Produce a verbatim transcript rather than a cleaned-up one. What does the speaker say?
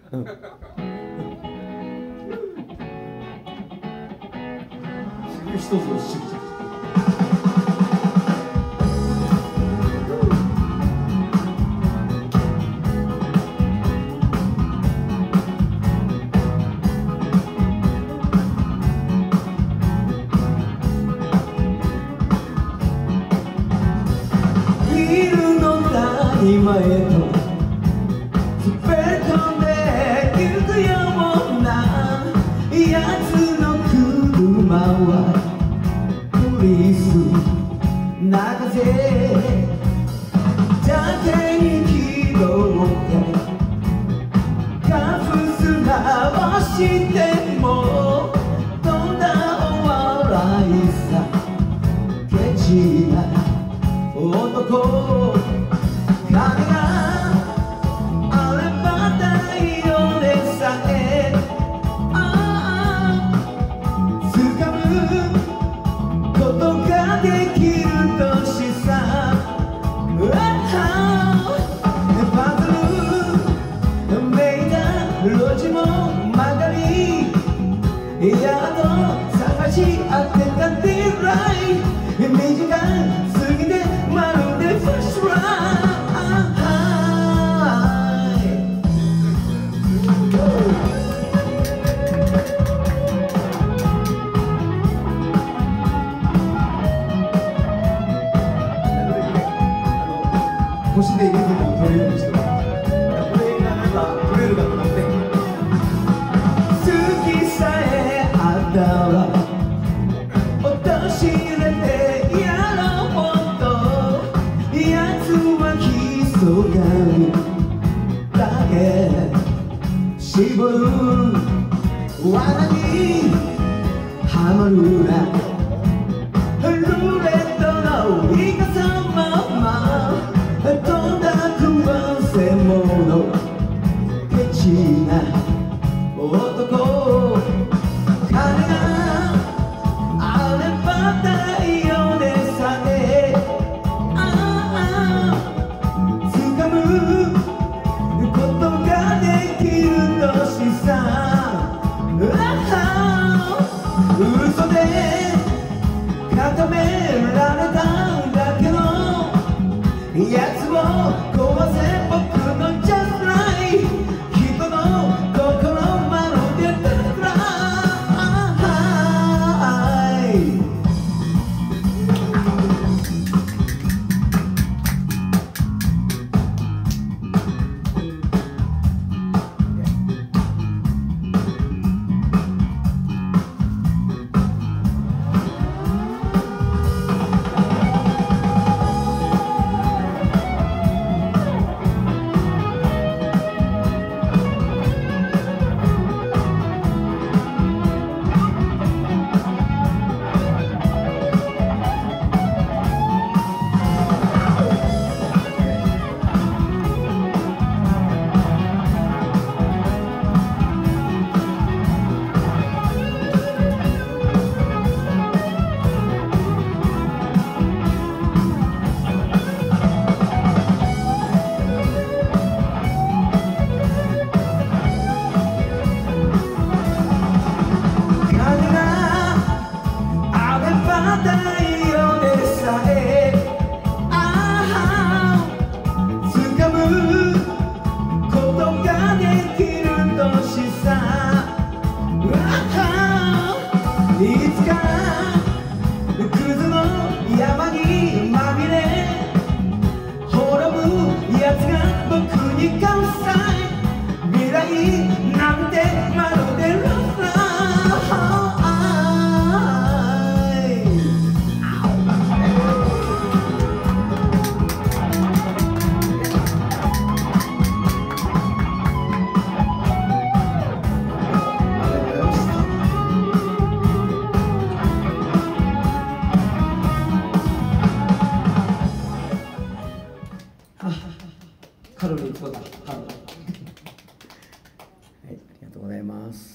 知る人ぞ知る。 今へと滑り込んでゆくようなやつの車はクリス泣かせだけに気取ってカフスラをしてもどんなお笑いさケチな男金があれば太陽でさえ掴むことができる年さパズルめいた路地も曲がり宿探し当てたディライ短すぎてまるでファッション腰でリズムを取れるようにしてます。これがなんか取れるかと思って好きさえあったら陥れてやろうと奴はひそかにだけ絞る罠にはまるな